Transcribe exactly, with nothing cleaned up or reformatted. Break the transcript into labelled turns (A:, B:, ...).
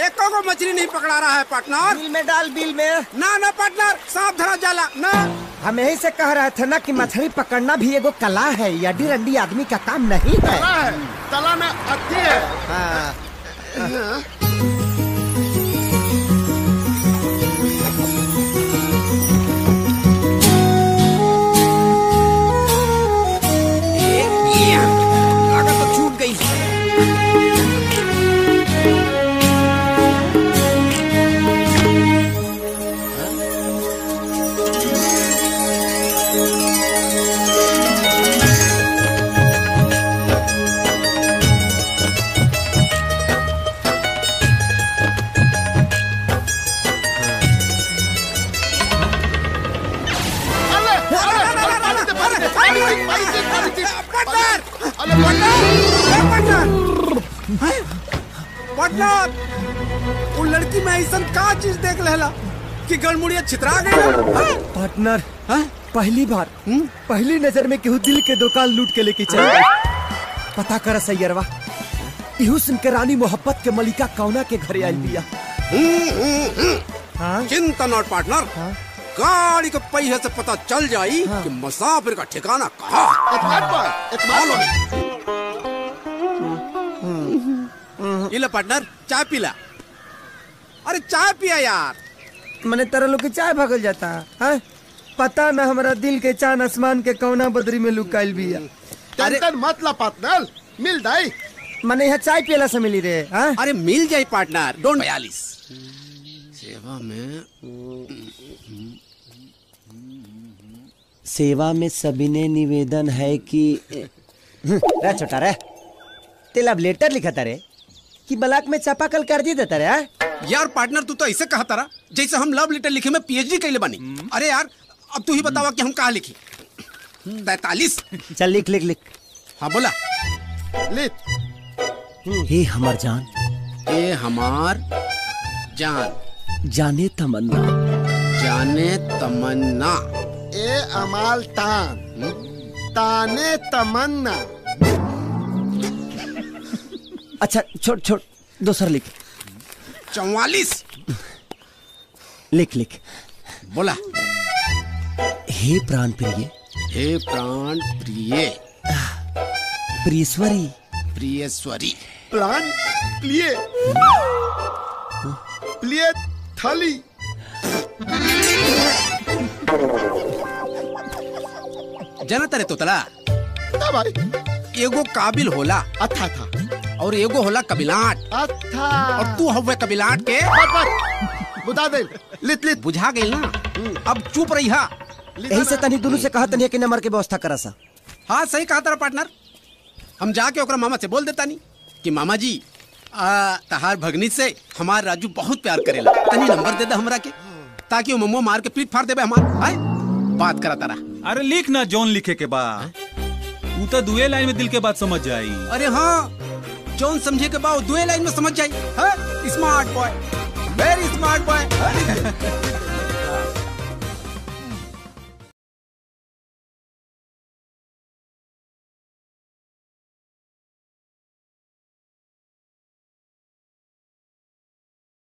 A: एको को मछली नहीं पकड़ा रहा है पार्टनर।
B: बिल में डाल, बिल में।
A: ना ना पार्टनर, सांप धरा जाला ना।
B: हम यही से कह रहे थे ना कि मछली पकड़ना भी एगो कला है, यडी रंडी आदमी का काम नहीं है।
C: कला है, कला में अति है।
B: हाँ।
A: अगर तो छूट गई। पार्टनर, वो लड़की में ऐसा का चीज देख लेला कि गड़मुड़िया छितरा गई।
B: पार्टनर, पहली बार पहली नजर में केहू दिल के दुकान लूट के लेके चल गई। पता कर सैयरवा, इहू सुन के रानी मोहब्बत के मलिका कौना के घरे आई बिया।
A: चिंता नॉट पार्टनर, गाड़ी के पहिए से पता चल जाई कि मुसाफिर का ठिकाना कहाँ। ये ले पार्टनर, चाय पीला। अरे चाय पिया यार।
B: मैंने तरह लोग की चाय भगल जाता है। पता ना हमारा दिल के चांद आसमान के कौना बदरी में लुकाइल भी है।
C: टेंशन मत ला पार्टनर, मिल जाई।
B: मैंने यहाँ चाय पियला से मिली रे। हा?
A: अरे मिल जाए पार्टनर, डोंट बयालीस। सेवा में
B: सेवा में सविनय निवेदन है कि रे छोटा रे, तेला लेटर लिखा था रे कि ब्लॉक में चापाकल कर दी देता रे।
A: यार पार्टनर, तू तो ऐसे कहा तारा जैसे हम लव लेटर लिखे में पीएचडी कैले बनी। अरे यार अब तू ही बतावा कि हम कहाँ लिखी। तैतालीस।
B: चल लिख लिख लिख।
A: हाँ बोला।
C: लिख।
B: हे हमार जान,
A: ए हमार जान,
B: जाने तमन्ना,
A: जाने तमन्ना,
C: ए अमाल तान, ताने तमन्ना।
B: अच्छा छोड़ छोड़, दूसरा लिख।
A: चौवालीस।
B: लिख लिख।
A: बोला।
B: हे प्राण प्रिय,
A: हे प्राण प्रिय,
B: प्रियश्वरी,
A: प्रियश्वरी,
C: प्राण प्रिय, प्रिय थली।
A: जना तरे तोतला
C: ना भाई,
A: एगो काबिल होला
C: अच्छा था
A: और एगो होला कबिलाट।
C: अच्छा।
A: और तू हवे कबिलाट के।
C: बस बस बुझा दे। लिट लिट।
A: बुझा गई ना, अब चुप रही हा।
B: यही से तनी दोनों से कहा तनी कि नंबर के व्यवस्था करा सा।
A: हाँ सही कहा तारा पार्टनर। हम जाके ओकरा मामा से बोल देता नहीं कि मामा जी आ, तहार भगनी से हमार राजू बहुत प्यार करेला, तनी नंबर दे दे हमरा के, ताकि वो मम्मो मार के पीठ फाड़ देबे हमार। हाय बात करा तारा।
D: अरे लिख ना, जॉन लिखे के बाद तू तो दुए लाइन में दिल के बात समझ जाई।
A: अरे हाँ, जॉन समझे के बाद दुए लाइन में समझ जाई। हाँ? Smart boy, very smart boy.